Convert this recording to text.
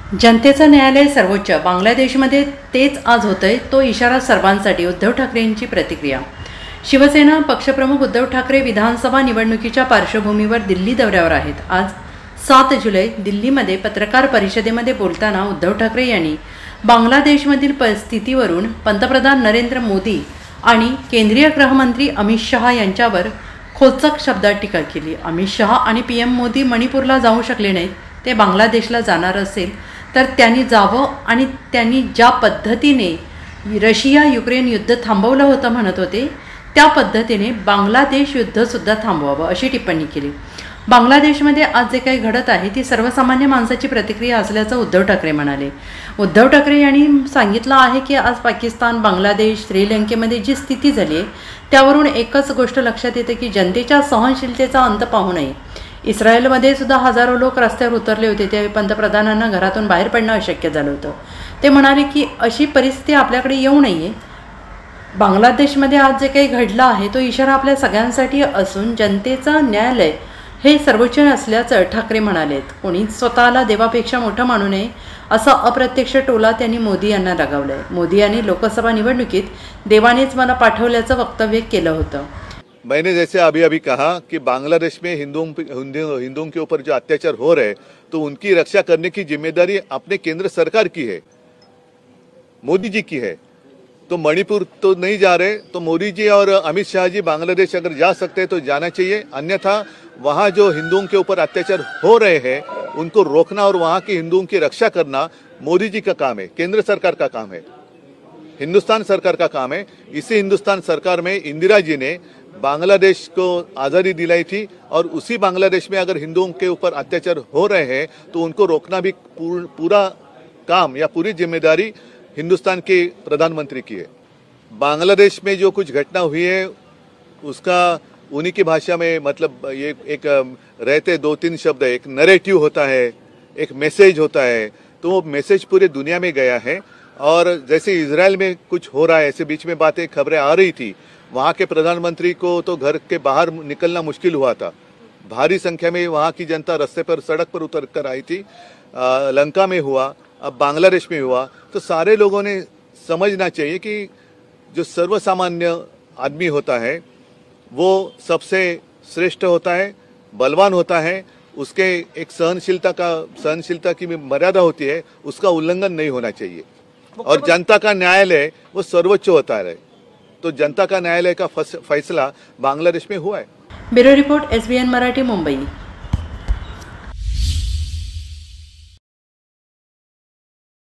जनतेचं न्यायालय सर्वोच्च बांगलादेशमध्ये तेच आज होतंय, तो इशारा सर्वांसाठी. उद्धव ठाकरेंची प्रतिक्रिया. शिवसेना पक्षप्रमुख उद्धव ठाकरे विधानसभा निवडणुकीच्या पार्श्वभूमीवर दिल्ली दौऱ्यावर आहेत. आज 7 जुलै दिल्लीमध्ये पत्रकार परिषदेमध्ये बोलताना उद्धव ठाकरे यांनी बांगलादेशमधील परिस्थितीवरून पंतप्रधान नरेंद्र मोदी आणि केंद्रीय गृहमंत्री अमित शहा यांच्यावर खोचक शब्दात टीका केली. अमित शहा आणि PM मोदी मणिपूरला जाऊ शकले नाहीत, ते बांगलादेशला जाणार असेल तर त्यांनी जावं आणि त्यांनी ज्या पद्धतीने रशिया युक्रेन युद्ध थांबवलं होतं म्हणत होते, त्या पद्धतीने बांगलादेश युद्धसुद्धा थांबवावं अशी टिप्पणी केली. बांगलादेशमध्ये आज जे काही घडत आहे ती सर्वसामान्य माणसाची प्रतिक्रिया असल्याचं उद्धव ठाकरे म्हणाले. उद्धव ठाकरे यांनी सांगितलं आहे की आज पाकिस्तान, बांगलादेश, श्रीलंकेमध्ये जी स्थिती झाली आहे त्यावरून एकच गोष्ट लक्षात येते की जनतेच्या सहनशीलतेचा अंत पाहू नये. इस्रायलमध्ये सुद्धा हजारो लोक रस्त्यावर उतरले होते, त्यावेळी पंतप्रधानांना घरातून बाहेर पडणं अशक्य झालं होतं. ते म्हणाले की अशी परिस्थिती आपल्याकडे येऊ नये. बांगलादेशमध्ये आज जे काही घडलं आहे तो इशारा आपल्या सगळ्यांसाठी असून जनतेचं न्यायालय हे सर्वोच्च असल्याचं ठाकरे म्हणालेत. कोणी स्वतःला देवापेक्षा मोठं मानू नये असा अप्रत्यक्ष टोला त्यांनी मोदी यांना लगावलाय. मोदी यांनी लोकसभा निवडणुकीत देवानेच मला पाठवल्याचं वक्तव्य केलं होतं. मैंने जैसे अभी कहा कि बांग्लादेश में हिंदुओं के ऊपर जो अत्याचार हो रहे तो उनकी रक्षा करने की जिम्मेदारी अपने केंद्र सरकार की है, मोदी जी की है. तो मणिपुर तो नहीं जा रहे, तो मोदी जी और अमित शाह जी बांग्लादेश अगर जा सकते हैं तो जाना चाहिए. अन्यथा वहाँ जो हिंदुओं के ऊपर अत्याचार हो रहे हैं उनको रोकना और वहाँ के हिंदुओं की रक्षा करना मोदी जी का काम है, केंद्र सरकार का काम है, हिंदुस्तान सरकार का काम है. इसी हिंदुस्तान सरकार में इंदिरा जी ने बांग्लादेश को आज़ादी दिलाई थी और उसी बांग्लादेश में अगर हिंदुओं के ऊपर अत्याचार हो रहे हैं तो उनको रोकना भी पूरा काम या पूरी जिम्मेदारी हिंदुस्तान के प्रधानमंत्री की है. बांग्लादेश में जो कुछ घटना हुई है उसका उन्हीं की भाषा में मतलब ये एक रहते 2-3 शब्द है, एक नरेटिव होता है, एक मैसेज होता है. तो वो मैसेज पूरे दुनिया में गया है. और जैसे इजराइल में कुछ हो रहा है ऐसे बीच में बातें खबरें आ रही थी, वहाँ के प्रधानमंत्री को तो घर के बाहर निकलना मुश्किल हुआ था. भारी संख्या में वहाँ की जनता रास्ते पर सड़क पर उतर कर आई थी. लंका में हुआ, अब बांग्लादेश में हुआ. तो सारे लोगों ने समझना चाहिए कि जो सर्वसामान्य आदमी होता है वो सबसे श्रेष्ठ होता है, बलवान होता है. उसके एक सहनशीलता की मर्यादा होती है, उसका उल्लंघन नहीं होना चाहिए. और जनता का न्यायालय वो सर्वोच्च होता है. तो जनता का न्यायालय का फैसला बांग्लादेश में हुआ है. Bureau report SBN Marathi, Mumbai.